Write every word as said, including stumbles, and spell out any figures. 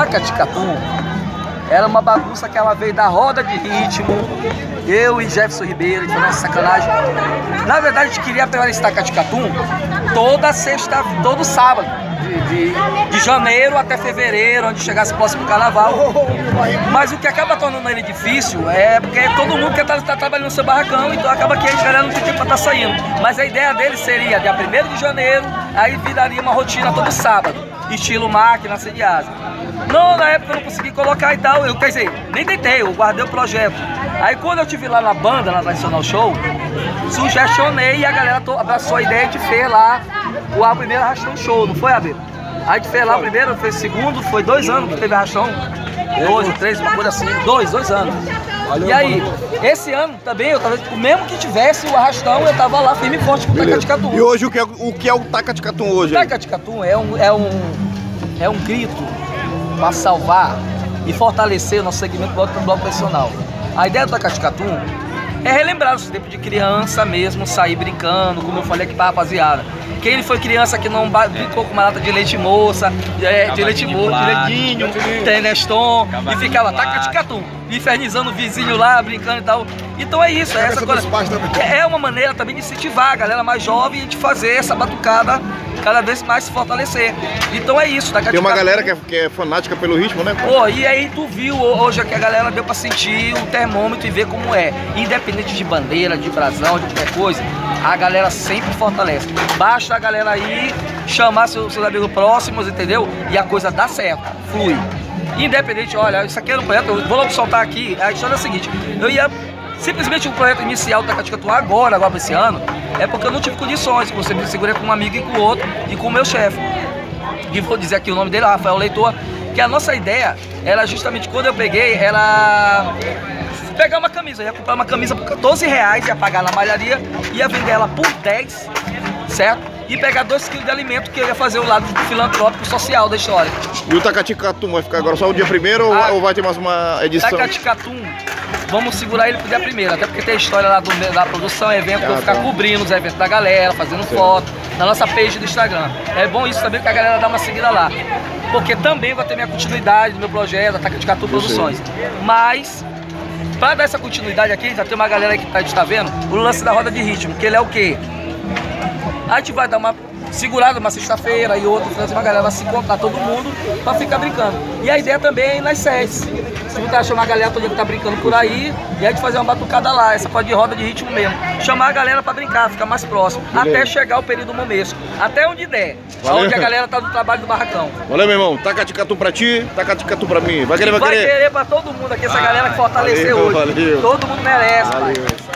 Tacaticatum era uma bagunça que ela veio da roda de ritmo. Eu e Jefferson Ribeiro, a gente falou, nossa, sacanagem. Na verdade, a gente queria pegar esse Tacaticatum toda sexta, todo sábado, de, de, de janeiro até fevereiro, onde chegasse próximo do carnaval. Mas o que acaba tornando ele difícil é porque todo mundo quer estar tá, tá trabalhando no seu barracão, então acaba que a galera não tem tempo para estar tá saindo. Mas a ideia dele seria, dia primeiro de janeiro, aí viraria uma rotina todo sábado, estilo máquina, sediasa. Não, na época eu não consegui colocar e tal, eu, quer dizer, nem tentei, eu guardei o projeto. Aí quando eu estive lá na banda, na Nacional Show, sugestionei e a galera abraçou a ideia de fez lá o a primeiro Arrastão Show, não foi, Abel? Aí a gente fez lá o primeiro, fez o segundo, foi dois anos que teve Arrastão, dois ou três, uma coisa assim, dois, dois anos. E aí, esse ano também, eu tava, mesmo que tivesse o Arrastão, eu tava lá firme e forte com o Tacaticatum. E hoje o que é o, que é o Tacaticatum hoje? O Tacaticatum é um, é, um, é um grito para salvar e fortalecer o nosso segmento do bloco profissional. A ideia do Tacaticatum é relembrar os tempos de criança mesmo, sair brincando, como eu falei aqui pra rapaziada. Quem foi criança que não brincou com uma lata de leite moça, de, de leite moça, de leitinho, Teneston, e ficava Tacaticatum, infernizando o vizinho lá, brincando e tal. Então é isso, é, essa coisa, é uma maneira também de incentivar a galera mais jovem de fazer essa batucada cada vez mais se fortalecer. Então é isso. Tem uma galera que é, que é fanática pelo ritmo, né? Pô, e aí tu viu hoje que a galera deu pra sentir o termômetro e ver como é. Independente de bandeira, de brasão, de qualquer coisa, a galera sempre fortalece. Basta a galera aí chamar seus, seus amigos próximos, entendeu? E a coisa dá certo, flui. Independente, olha, isso aqui era um projeto, eu vou logo soltar aqui, a história é a seguinte, eu ia... Simplesmente o projeto inicial do Tacaticatum agora, agora para esse ano, é porque eu não tive condições, você me segurei com um amigo e com o outro, e com o meu chefe. E vou dizer aqui o nome dele, Rafael Leitor, que a nossa ideia era justamente, quando eu peguei, era pegar uma camisa, eu ia comprar uma camisa por quatorze reais, ia pagar na malharia, ia vender ela por dez, certo? E pegar dois quilos de alimento, que eu ia fazer o lado filantrópico social da história. E o Tacaticatum vai ficar agora só o dia primeiro ah, ou vai ter mais uma edição? Tacaticatum, vamos segurar ele pro dia primeiro, até porque tem a história lá do, da produção, evento, ah, eu vou ficar tá. cobrindo os eventos da galera, fazendo Sim. foto, na nossa page do Instagram. É bom isso também, que a galera dá uma seguida lá. Porque também vai ter minha continuidade do meu projeto, a Tacaticatum Produções. Mas, para dar essa continuidade aqui, já tem uma galera aí que a gente tá vendo, o lance da roda de ritmo, que ele é o quê? A gente vai dar uma segurada uma sexta-feira e outra, uma galera vai se encontrar todo mundo pra ficar brincando. E a ideia também é ir nas sedes. Se você chamar a galera toda que tá brincando por aí e a gente fazer uma batucada lá, essa coisa de roda de ritmo mesmo. Chamar a galera pra brincar, ficar mais próximo, Beleza. até chegar o período momesco. Até onde der, Valeu. onde a galera tá no trabalho do barracão. Valeu, meu irmão. Tacaticatum pra ti, Tacaticatum pra mim. Vai querer, vai, vai querer? Vai querer pra todo mundo aqui, essa ah, galera que fortaleceu valeu, hoje. Valeu. Todo mundo merece, valeu. pai.